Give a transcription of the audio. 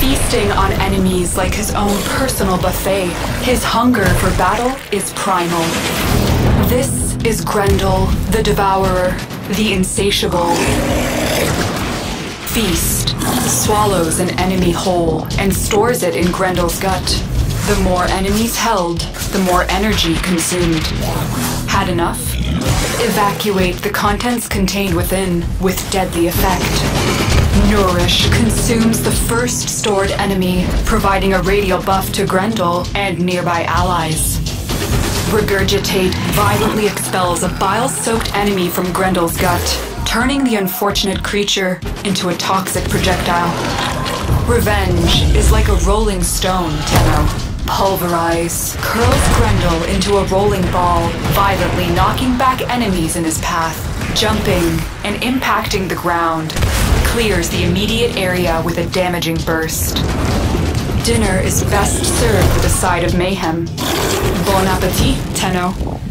Feasting on enemies like his own personal buffet, his hunger for battle is primal. This is Grendel, the Devourer, the Insatiable. Feast swallows an enemy whole and stores it in Grendel's gut. The more enemies held, the more energy consumed. Had enough? Evacuate the contents contained within with deadly effect. Nourish consumes the first stored enemy, providing a radial buff to Grendel and nearby allies. Regurgitate violently expels a bile-soaked enemy from Grendel's gut, turning the unfortunate creature into a toxic projectile. Revenge is like a rolling stone, Tenno. Pulverize curls Grendel into a rolling ball, violently knocking back enemies in his path. Jumping and impacting the ground, clears the immediate area with a damaging burst. Dinner is best served with a side of mayhem. Bon appetit, Tenno.